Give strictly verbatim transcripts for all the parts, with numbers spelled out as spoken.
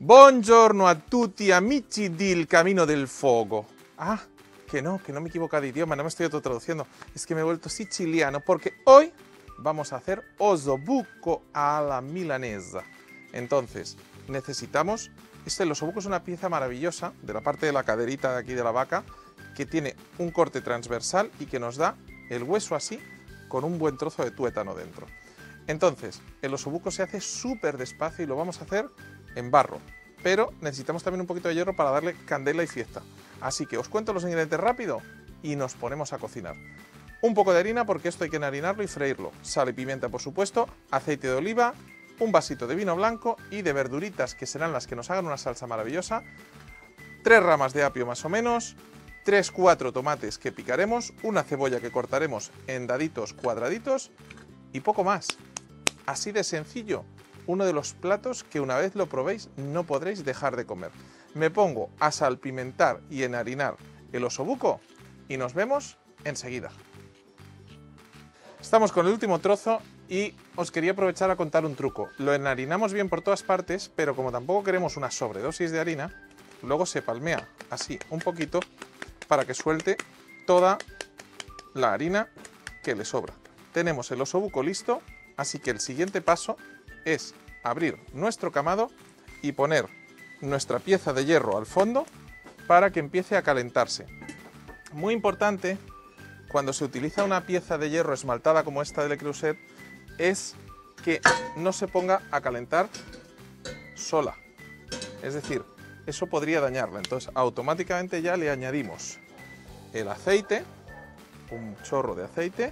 Buongiorno a tutti amici del Camino del Fuoco. Ah, que no, que no me he equivocado de idioma, no me estoy autotraduciendo. Es que me he vuelto siciliano porque hoy vamos a hacer osobuco a la milanesa. Entonces, necesitamos... Este, el osobuco es una pieza maravillosa de la parte de la caderita de aquí de la vaca que tiene un corte transversal y que nos da el hueso así con un buen trozo de tuétano dentro. Entonces, el osobuco se hace súper despacio y lo vamos a hacer en barro, pero necesitamos también un poquito de hierro para darle candela y fiesta. Así que os cuento los ingredientes rápido y nos ponemos a cocinar. Un poco de harina porque esto hay que enharinarlo y freírlo. Sal y pimienta, por supuesto, aceite de oliva, un vasito de vino blanco y de verduritas que serán las que nos hagan una salsa maravillosa. Tres ramas de apio más o menos, tres cuatro tomates que picaremos, una cebolla que cortaremos en daditos cuadraditos y poco más. Así de sencillo. Uno de los platos que una vez lo probéis no podréis dejar de comer. Me pongo a salpimentar y enharinar el osobuco y nos vemos enseguida. Estamos con el último trozo y os quería aprovechar a contar un truco. Lo enharinamos bien por todas partes, pero como tampoco queremos una sobredosis de harina, luego se palmea así un poquito para que suelte toda la harina que le sobra. Tenemos el osobuco listo, así que el siguiente paso es abrir nuestro camado y poner nuestra pieza de hierro al fondo para que empiece a calentarse. Muy importante, cuando se utiliza una pieza de hierro esmaltada como esta de Le Creuset, es que no se ponga a calentar sola. Es decir, eso podría dañarla. Entonces, automáticamente ya le añadimos el aceite, un chorro de aceite,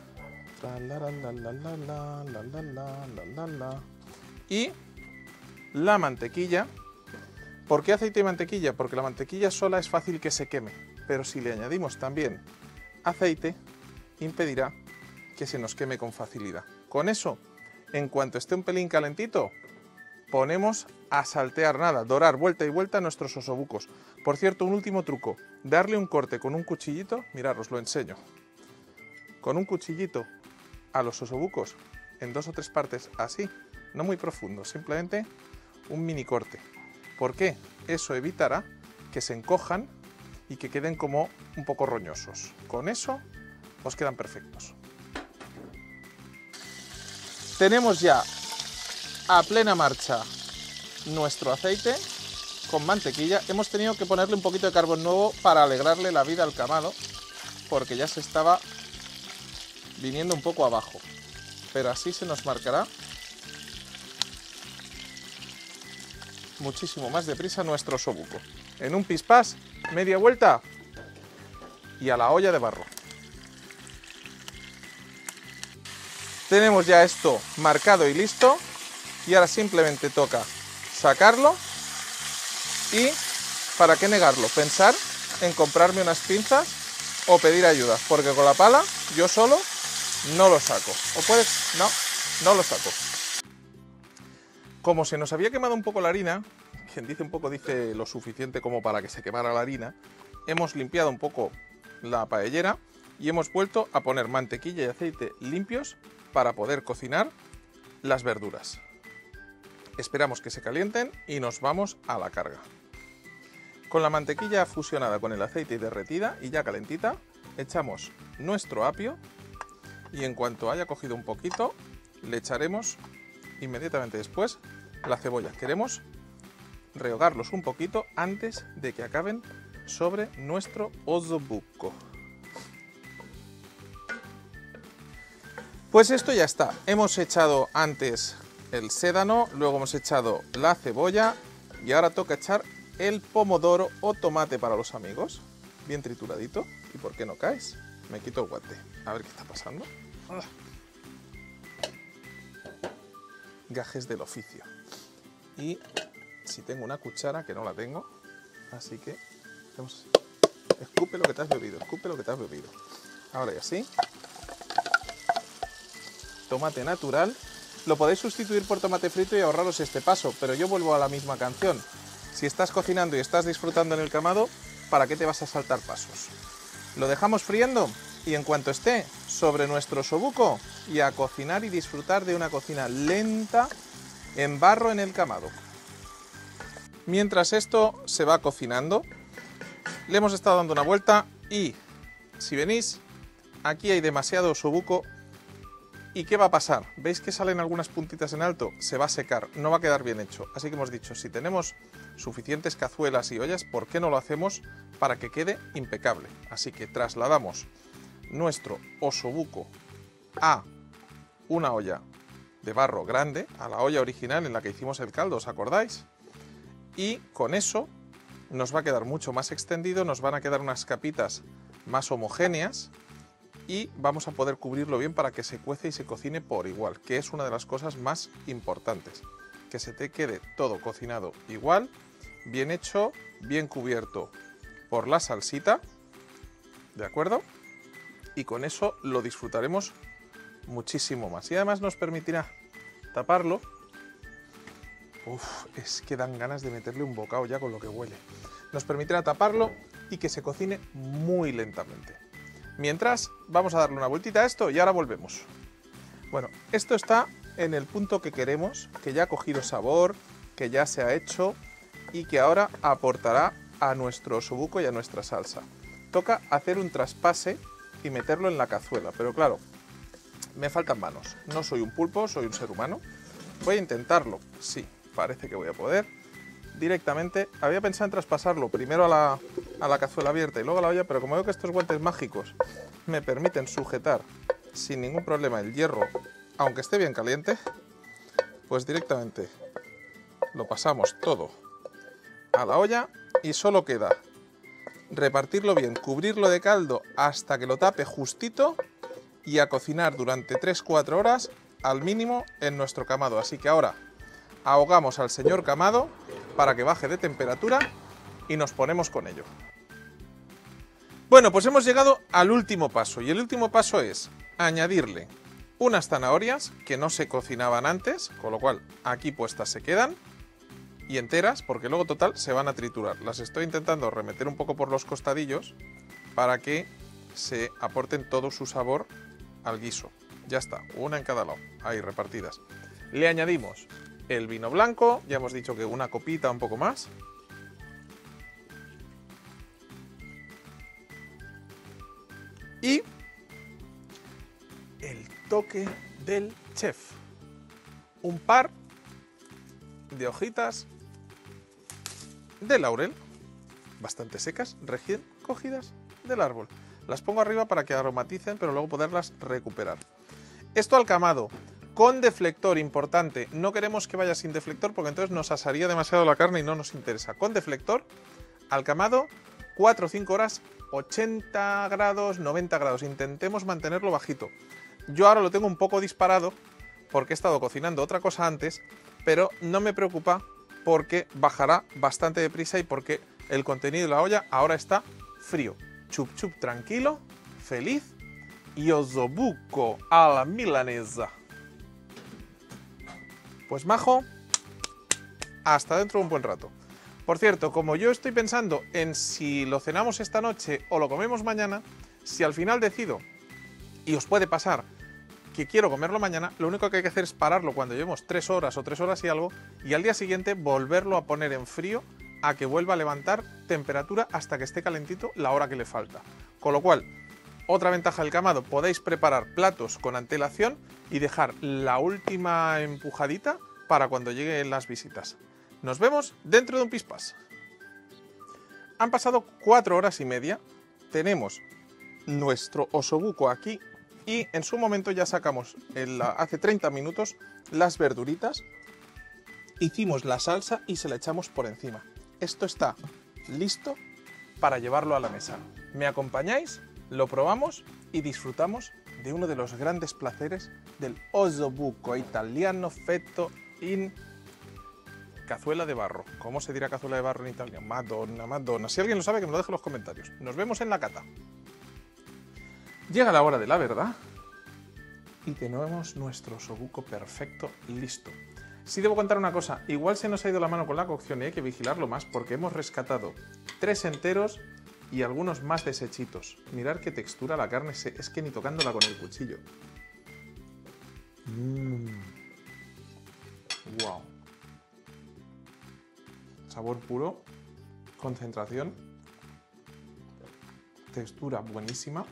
y la mantequilla. ¿Por qué aceite y mantequilla? Porque la mantequilla sola es fácil que se queme, pero si le añadimos también aceite, impedirá que se nos queme con facilidad. Con eso, en cuanto esté un pelín calentito, ponemos a saltear, nada, dorar vuelta y vuelta nuestros osobucos. Por cierto, un último truco, darle un corte con un cuchillito, mirad, os lo enseño, con un cuchillito a los osobucos en dos o tres partes así, no muy profundo, simplemente un mini corte. ¿Por qué? Eso evitará que se encojan y que queden como un poco roñosos. Con eso os quedan perfectos. Tenemos ya a plena marcha nuestro aceite con mantequilla. Hemos tenido que ponerle un poquito de carbón nuevo para alegrarle la vida al camado, porque ya se estaba viniendo un poco abajo. Pero así se nos marcará muchísimo más deprisa nuestro osobuco. En un pispás, media vuelta y a la olla de barro. Tenemos ya esto marcado y listo y ahora simplemente toca sacarlo y, ¿para qué negarlo? Pensar en comprarme unas pinzas o pedir ayuda, porque con la pala yo solo no lo saco. ¿O puedes? No, no lo saco. Como se nos había quemado un poco la harina, quien dice un poco dice lo suficiente como para que se quemara la harina, hemos limpiado un poco la paellera y hemos vuelto a poner mantequilla y aceite limpios para poder cocinar las verduras. Esperamos que se calienten y nos vamos a la carga. Con la mantequilla fusionada con el aceite y derretida y ya calentita, echamos nuestro apio y en cuanto haya cogido un poquito, le echaremos inmediatamente después la cebolla. Queremos rehogarlos un poquito antes de que acaben sobre nuestro osobuco. Pues esto ya está. Hemos echado antes el sédano, luego hemos echado la cebolla y ahora toca echar el pomodoro o tomate para los amigos. Bien trituradito. ¿Y por qué no caes? Me quito el guante. A ver qué está pasando. Ah. Gajes del oficio. Y si tengo una cuchara, que no la tengo, así que vamos. Escupe lo que te has bebido, escupe lo que te has bebido. Ahora y así. Tomate natural. Lo podéis sustituir por tomate frito y ahorraros este paso, pero yo vuelvo a la misma canción. Si estás cocinando y estás disfrutando en el camado, ¿para qué te vas a saltar pasos? Lo dejamos friendo y en cuanto esté sobre nuestro osobuco y a cocinar y disfrutar de una cocina lenta en barro en el camado. Mientras esto se va cocinando, le hemos estado dando una vuelta y, si venís, aquí hay demasiado osobuco. ¿Y qué va a pasar? ¿Veis que salen algunas puntitas en alto? Se va a secar, no va a quedar bien hecho. Así que hemos dicho, si tenemos suficientes cazuelas y ollas, ¿por qué no lo hacemos para que quede impecable? Así que trasladamos nuestro osobuco a una olla de barro grande, a la olla original en la que hicimos el caldo, ¿os acordáis? Y con eso nos va a quedar mucho más extendido, nos van a quedar unas capitas más homogéneas y vamos a poder cubrirlo bien para que se cuece y se cocine por igual, que es una de las cosas más importantes, que se te quede todo cocinado igual, bien hecho, bien cubierto por la salsita, ¿de acuerdo? Y con eso lo disfrutaremos muchísimo más. Y además nos permitirá taparlo. Uf, es que dan ganas de meterle un bocado ya con lo que huele. Nos permitirá taparlo y que se cocine muy lentamente. Mientras, vamos a darle una vueltita a esto y ahora volvemos. Bueno, esto está en el punto que queremos, que ya ha cogido sabor, que ya se ha hecho y que ahora aportará a nuestro osobuco y a nuestra salsa. Toca hacer un traspase y meterlo en la cazuela, pero claro, me faltan manos. No soy un pulpo, soy un ser humano. Voy a intentarlo, sí, parece que voy a poder. Directamente, había pensado en traspasarlo primero a la, a la cazuela abierta y luego a la olla, pero como veo que estos guantes mágicos me permiten sujetar sin ningún problema el hierro, aunque esté bien caliente, pues directamente lo pasamos todo a la olla y solo queda repartirlo bien, cubrirlo de caldo hasta que lo tape justito y a cocinar durante tres a cuatro horas al mínimo en nuestro camado. Así que ahora ahogamos al señor camado para que baje de temperatura y nos ponemos con ello. Bueno, pues hemos llegado al último paso y el último paso es añadirle unas zanahorias que no se cocinaban antes, con lo cual aquí puestas se quedan y enteras porque luego total se van a triturar. Las estoy intentando remeter un poco por los costadillos para que se aporten todo su sabor al guiso. Ya está, una en cada lado, ahí repartidas. Le añadimos el vino blanco, ya hemos dicho que una copita, un poco más. Y el toque del chef. Un par de hojitas de laurel, bastante secas, recién cogidas del árbol. Las pongo arriba para que aromaticen, pero luego poderlas recuperar. Esto al camado. Con deflector, importante, no queremos que vaya sin deflector porque entonces nos asaría demasiado la carne y no nos interesa. Con deflector, al camado, cuatro o cinco horas, ochenta grados, noventa grados. Intentemos mantenerlo bajito. Yo ahora lo tengo un poco disparado porque he estado cocinando otra cosa antes, pero no me preocupa porque bajará bastante deprisa y porque el contenido de la olla ahora está frío. Chup chup tranquilo, feliz y osobuco a la milanesa. Pues majo, hasta dentro de un buen rato. Por cierto, como yo estoy pensando en si lo cenamos esta noche o lo comemos mañana, si al final decido, y os puede pasar, que quiero comerlo mañana, lo único que hay que hacer es pararlo cuando llevemos tres horas o tres horas y algo, y al día siguiente volverlo a poner en frío a que vuelva a levantar temperatura hasta que esté calentito la hora que le falta. Con lo cual, otra ventaja del camado, podéis preparar platos con antelación y dejar la última empujadita para cuando lleguen las visitas. Nos vemos dentro de un pispás. Han pasado cuatro horas y media, tenemos nuestro osobuco aquí y en su momento ya sacamos, en la, hace treinta minutos, las verduritas, hicimos la salsa y se la echamos por encima. Esto está listo para llevarlo a la mesa. ¿Me acompañáis? Lo probamos y disfrutamos de uno de los grandes placeres del osobuco italiano fetto in cazuela de barro. ¿Cómo se dirá cazuela de barro en italiano? Madonna, Madonna. Si alguien lo sabe, que me lo deje en los comentarios. Nos vemos en la cata. Llega la hora de la verdad y tenemos nuestro osobuco perfecto listo. Sí debo contar una cosa, igual se nos ha ido la mano con la cocción y hay que vigilarlo más porque hemos rescatado tres enteros y algunos más deshechitos. Mirad qué textura la carne, es que ni tocándola con el cuchillo. Mmm. Wow. sabor puro, concentración, textura buenísima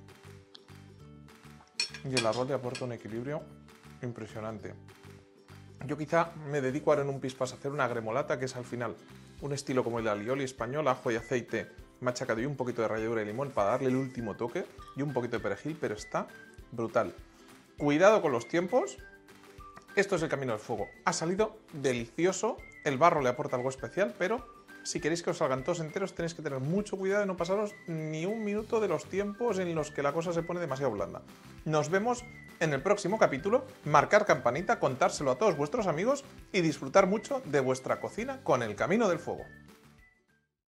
y el arroz le aporta un equilibrio impresionante. Yo quizá me dedico ahora en un pispas a hacer una gremolata, que es al final un estilo como el de alioli español, ajo y aceite machacado y un poquito de ralladura de limón para darle el último toque y un poquito de perejil, pero está brutal. Cuidado con los tiempos. Esto es el camino del fuego. Ha salido delicioso, el barro le aporta algo especial, pero si queréis que os salgan todos enteros tenéis que tener mucho cuidado de no pasaros ni un minuto de los tiempos en los que la cosa se pone demasiado blanda. Nos vemos en el próximo capítulo. Marcar campanita, contárselo a todos vuestros amigos y disfrutar mucho de vuestra cocina con el camino del fuego.